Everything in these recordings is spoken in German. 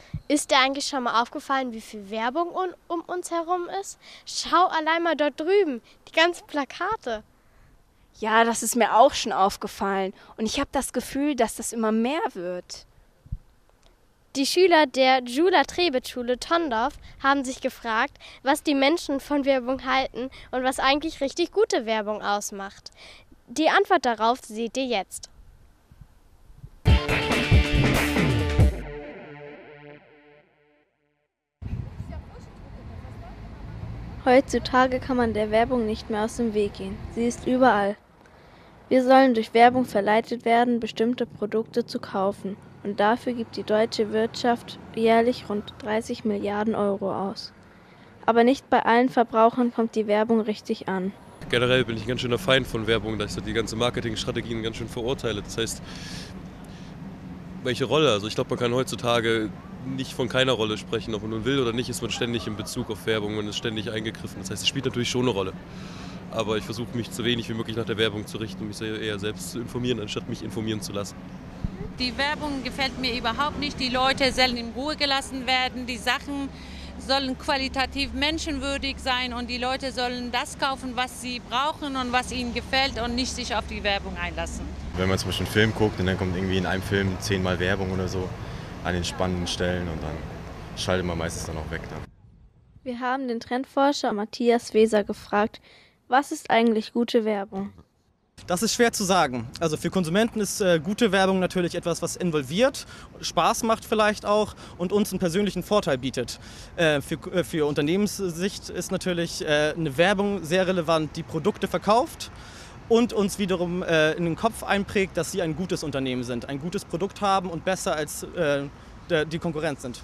Ist dir eigentlich schon mal aufgefallen, wie viel Werbung um uns herum ist? Schau allein mal dort drüben, die ganzen Plakate. Ja, das ist mir auch schon aufgefallen. Und ich habe das Gefühl, dass das immer mehr wird. Die Schüler der Jula-Trebet-Schule Tondorf haben sich gefragt, was die Menschen von Werbung halten und was eigentlich richtig gute Werbung ausmacht. Die Antwort darauf seht ihr jetzt. Heutzutage kann man der Werbung nicht mehr aus dem Weg gehen. Sie ist überall. Wir sollen durch Werbung verleitet werden, bestimmte Produkte zu kaufen. Und dafür gibt die deutsche Wirtschaft jährlich rund 30 Milliarden Euro aus. Aber nicht bei allen Verbrauchern kommt die Werbung richtig an. Generell bin ich ein ganz schöner Feind von Werbung, da ich so die ganze Marketingstrategien ganz schön verurteile. Das heißt, welche Rolle? Also ich glaube, man kann heutzutage nicht von keiner Rolle sprechen, ob man nun will oder nicht, ist man ständig in Bezug auf Werbung, man ist ständig eingegriffen. Das heißt, es spielt natürlich schon eine Rolle. Aber ich versuche mich so wenig wie möglich nach der Werbung zu richten und mich eher selbst zu informieren, anstatt mich informieren zu lassen. Die Werbung gefällt mir überhaupt nicht. Die Leute sollen in Ruhe gelassen werden. Die Sachen sollen qualitativ menschenwürdig sein und die Leute sollen das kaufen, was sie brauchen und was ihnen gefällt und nicht sich auf die Werbung einlassen. Wenn man zum Beispiel einen Film guckt und dann kommt irgendwie in einem Film 10-mal Werbung oder so an den spannenden Stellen und dann schaltet man meistens dann auch weg. Dann. Wir haben den Trendforscher Matthias Weser gefragt, was ist eigentlich gute Werbung? Das ist schwer zu sagen. Also für Konsumenten ist gute Werbung natürlich etwas, was involviert, Spaß macht vielleicht auch und uns einen persönlichen Vorteil bietet. Für Unternehmenssicht ist natürlich eine Werbung sehr relevant, die Produkte verkauft und uns wiederum in den Kopf einprägt, dass sie ein gutes Unternehmen sind, ein gutes Produkt haben und besser als die Konkurrenz sind.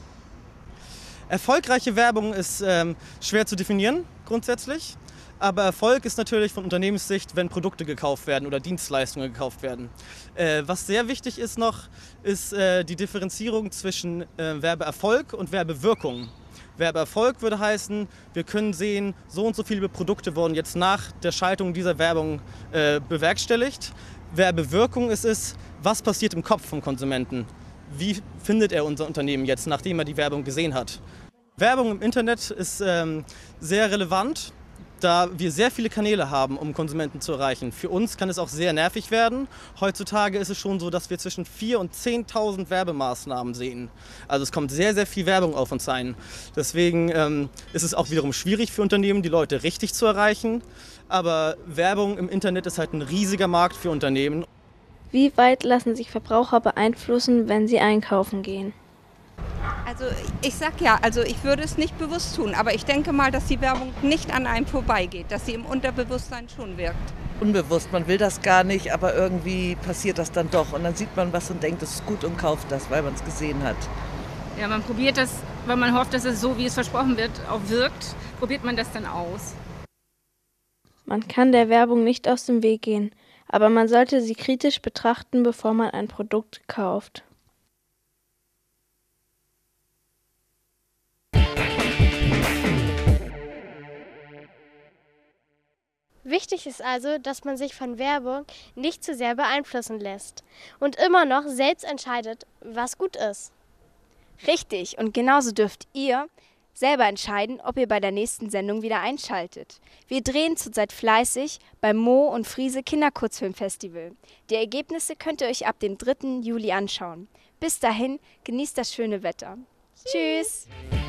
Erfolgreiche Werbung ist schwer zu definieren grundsätzlich. Aber Erfolg ist natürlich von Unternehmenssicht, wenn Produkte gekauft werden oder Dienstleistungen gekauft werden. Was sehr wichtig ist noch, ist die Differenzierung zwischen Werbeerfolg und Werbewirkung. Werbeerfolg würde heißen, wir können sehen, so und so viele Produkte wurden jetzt nach der Schaltung dieser Werbung bewerkstelligt. Werbewirkung ist es, was passiert im Kopf vom Konsumenten? Wie findet er unser Unternehmen jetzt, nachdem er die Werbung gesehen hat? Werbung im Internet ist sehr relevant, da wir sehr viele Kanäle haben, um Konsumenten zu erreichen. Für uns kann es auch sehr nervig werden. Heutzutage ist es schon so, dass wir zwischen 4.000 und 10.000 Werbemaßnahmen sehen. Also es kommt sehr, sehr viel Werbung auf uns ein. Deswegen ist es auch wiederum schwierig für Unternehmen, die Leute richtig zu erreichen. Aber Werbung im Internet ist halt ein riesiger Markt für Unternehmen. Wie weit lassen sich Verbraucher beeinflussen, wenn sie einkaufen gehen? Also ich würde es nicht bewusst tun, aber ich denke mal, dass die Werbung nicht an einem vorbeigeht, dass sie im Unterbewusstsein schon wirkt. Unbewusst, man will das gar nicht, aber irgendwie passiert das dann doch und dann sieht man was und denkt, das ist gut und kauft das, weil man es gesehen hat. Ja, man probiert das, weil man hofft, dass es so, wie es versprochen wird, auch wirkt, probiert man das dann aus. Man kann der Werbung nicht aus dem Weg gehen, aber man sollte sie kritisch betrachten, bevor man ein Produkt kauft. Wichtig ist also, dass man sich von Werbung nicht zu sehr beeinflussen lässt und immer noch selbst entscheidet, was gut ist. Richtig, und genauso dürft ihr selber entscheiden, ob ihr bei der nächsten Sendung wieder einschaltet. Wir drehen zurzeit fleißig beim Mo und Friese Kinderkurzfilmfestival. Die Ergebnisse könnt ihr euch ab dem 3. Juli anschauen. Bis dahin, genießt das schöne Wetter. Tschüss!